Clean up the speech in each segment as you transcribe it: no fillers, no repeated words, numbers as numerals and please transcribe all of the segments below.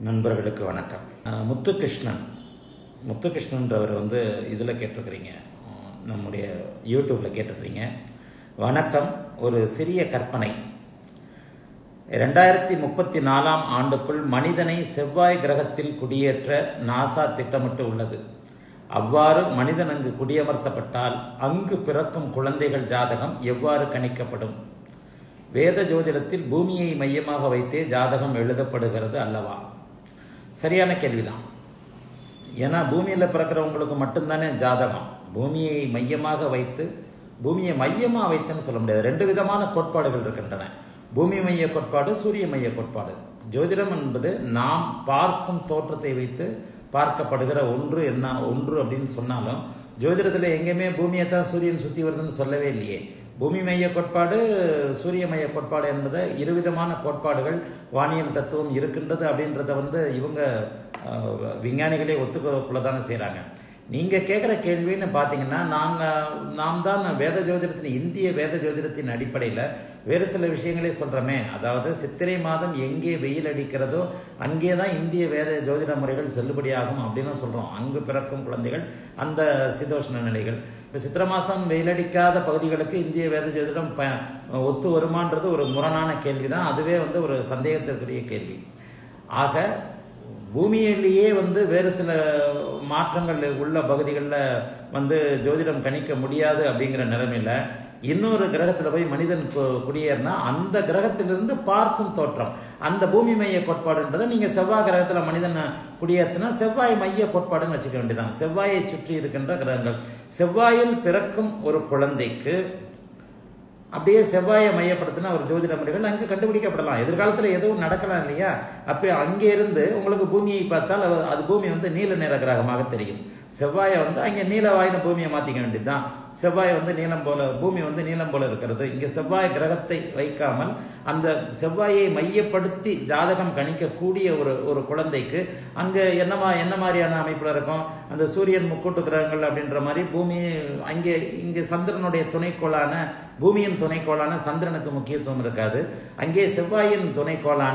நண்பர்களுக்கு வணக்கம். முத்துகிருஷ்ணன்றவர் இதில் கேட்டிருக்கிறீங்க, நம்முடைய யூடியூப்பில் கேட்டிருக்கிறீங்க. வணக்கம். ஒரு சிறிய கற்பனை. 2034 ஆண்டுக்குள் மனிதனை செவ்வாய் கிரகத்தில் குடியேற்ற நாசா திட்டமிட்டு உள்ளது. அவ்வாறு மனிதன் அங்கு குடியமர்த்தப்பட்டால் அங்கு பிறக்கும் குழந்தைகள் ஜாதகம் எவ்வாறு கணிக்கப்படும்? வேத ஜோதிடத்தில் பூமியை மையமாக வைத்தே ஜாதகம் எழுதப்படுகிறது அல்லவா? சரியான கேள்விதான். ஏன்னா பூமியில் பிறக்கிறவங்களுக்கு மட்டும்தானே ஜாதகம். பூமியை மையமாக வைத்துன்னு சொல்ல முடியாது. ரெண்டு விதமான கோட்பாடுகள் இருக்கின்றன. பூமி மைய கோட்பாடு, சூரிய மைய கோட்பாடு. ஜோதிடம் என்பது நாம் பார்க்கும் தோற்றத்தை வைத்து பார்க்கப்படுகிற ஒன்று அப்படின்னு சொன்னாலும், ஜோதிடத்தில் எங்கேயுமே பூமியை தான் சூரியன் சுற்றி வருதுன்னு சொல்லவே இல்லையே. பூமி மைய கோட்பாடு, சூரிய மைய கோட்பாடு என்பதை இருவிதமான கோட்பாடுகள் வானியல் தத்துவம் இருக்கின்றது அப்படின்றத இவங்க விஞ்ஞானிகளே ஒத்துக்கொள்ளதானே செய்கிறாங்க. நீங்கள் கேட்குற கேள்வின்னு பார்த்தீங்கன்னா, நாம் தான் வேத ஜோதிடத்தின், இந்திய வேத ஜோதிடத்தின் அடிப்படையில் வேறு சில விஷயங்களே சொல்கிறோமே. அதாவது சித்திரை மாதம் எங்கே வெயில் அடிக்கிறதோ அங்கே தான் இந்திய வேத ஜோதிட முறைகள் செல்லுபடியாகும் அப்படின்னு சொல்கிறோம். அங்கு பிறக்கும் குழந்தைகள் அந்த சீதோஷ்ண நிலைகள். இப்போ சித்திரை மாதம் வெயிலடிக்காத பகுதிகளுக்கு இந்திய வேத ஜோதிடம் ஒத்து வருமானது ஒரு முரணான கேள்வி தான். அதுவே ஒரு சந்தேகத்திற்குரிய கேள்வி. ஆக பூமியிலேயே வேறு சில மாற்றங்கள் உள்ள பகுதிகளில் ஜோதிடம் கணிக்க முடியாது அப்படிங்கிற நிலைமையில இன்னொரு கிரகத்தில் போய் மனிதன் குடியேறினா அந்த கிரகத்திலிருந்து பார்க்கும் தோற்றம், அந்த பூமி மைய கோட்பாடுன்றதை நீங்கள் செவ்வாய் கிரகத்தில் மனிதன் குடியேற்றினா செவ்வாய் மைய கோட்பாடுன்னு வச்சுக்க வேண்டியதான். செவ்வாயை சுற்றி இருக்கின்ற கிரகங்கள். செவ்வாயில் பிறக்கும் ஒரு குழந்தைக்கு அப்படியே செவ்வாயை மையப்படுத்தின ஒரு ஜோதிட முறைகள் அங்கே கண்டுபிடிக்கப்படலாம். எதிர்காலத்தில் எதுவும் நடக்கலாம் இல்லையா? அப்போ அங்கே இருந்து உங்களுக்கு பூமியை பார்த்தால் அது பூமி நீல நிற கிரகமாக தெரியும். செவ்வாயை அங்கே நீலவாயின பூமியை மாற்றிக்க வேண்டியதுதான். செவ்வாய் நீளம் போல, பூமி நீளம் போல இருக்கிறது. இங்கே செவ்வாய் கிரகத்தை வைக்காமல் அந்த செவ்வாயை மையப்படுத்தி ஜாதகம் கணிக்கக்கூடிய ஒரு குழந்தைக்கு அங்கே என்ன மாதிரியான அமைப்பில் இருக்கும்? அந்த சூரியன் முக்கூட்டு கிரகங்கள் அப்படின்ற மாதிரி பூமி இங்கே சந்திரனுடைய துணைக்கோளான, பூமியின் துணைக்கோளான சந்திரனுக்கு முக்கியத்துவம் இருக்காது. அங்கே செவ்வாயின் துணைக்கோளான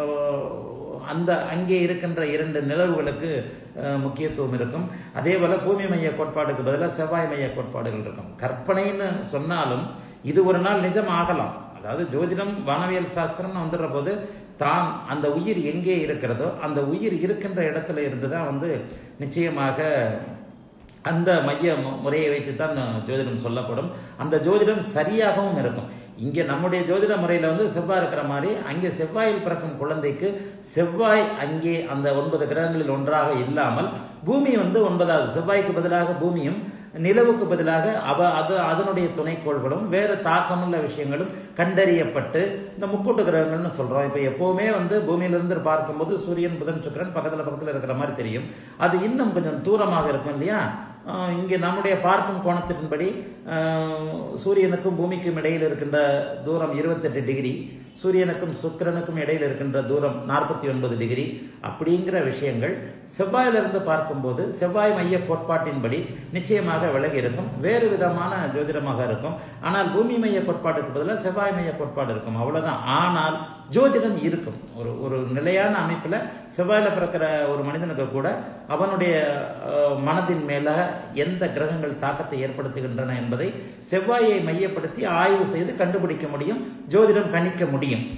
அங்கே இருக்கின்ற 2 நிலவுகளுக்கு முக்கியத்துவம் இருக்கும். அதே போல பூமி மைய கோட்பாடுக்கு பதிலாக செவ்வாய் மைய கோட்பாடுகள் இருக்கும். கற்பனைன்னு சொன்னாலும் இது ஒரு நாள் நிஜம் ஆகலாம். அதாவது ஜோதிடம், வானவியல் சாஸ்திரம்னு வந்துடுற போது தான் அந்த உயிர் எங்கே இருக்கிறதோ அந்த உயிர் இருக்கின்ற இடத்துல இருந்துதான் நிச்சயமாக அந்த மைய முறையை வைத்து தான் ஜோதிடம் சொல்லப்படும். அந்த ஜோதிடம் சரியாகவும் இருக்கும். இங்கே நம்முடைய ஜோதிட முறையில் செவ்வாய் இருக்கிற மாதிரி அங்கே செவ்வாயில் பிறக்கும் குழந்தைக்கு செவ்வாய் அங்கே அந்த 9 கிரகங்களில் ஒன்றாக இல்லாமல் பூமி 9வது, செவ்வாய்க்கு பதிலாக பூமியும் நிலவுக்கு பதிலாக அதனுடைய துணைக்கோள்களும் வேறு தாக்கமுள்ள விஷயங்களும் கண்டறியப்பட்டு இந்த முக்கூட்டு கிரகங்கள்னு சொல்றோம். இப்போ எப்பவுமே பூமியிலிருந்து பார்க்கும்போது சூரியன், புதன், சுக்கிரன் பக்கத்தில் இருக்கிற மாதிரி தெரியும். அது இன்னும் கொஞ்சம் தூரமாக இருக்கும் இல்லையா? இங்கே நம்முடைய பார்க்கும் கோணத்தின்படி சூரியனுக்கும் பூமிக்கும் இடையில் இருக்கின்ற தூரம் 28 டிகிரி, சூரியனுக்கும் சுக்கிரனுக்கும் இடையில் இருக்கின்ற தூரம் 49 டிகிரி. அப்படிங்கிற விஷயங்கள் செவ்வாயிலிருந்து பார்க்கும்போது செவ்வாய் மைய கோட்பாட்டின்படி நிச்சயமாக விலகி இருக்கும். வேறு விதமான ஜோதிடமாக இருக்கும். ஆனால் பூமி மைய கோட்பாட்டுக்கு பதிலாக செவ்வாய் மைய கோட்பாடு இருக்கும், அவ்வளவுதான். ஆனால் ஜோதிடம் இருக்கும். ஒரு நிலையான அமைப்பில் செவ்வாயில் பிறக்கிற ஒரு மனிதனுக்கு கூட அவனுடைய மனதின் மேல எந்த கிரகங்கள் தாக்கத்தை ஏற்படுத்துகின்றன என்பதை செவ்வாயை மையப்படுத்தி ஆய்வு செய்து கண்டுபிடிக்க முடியும், ஜோதிடம் கணிக்க முடியும்.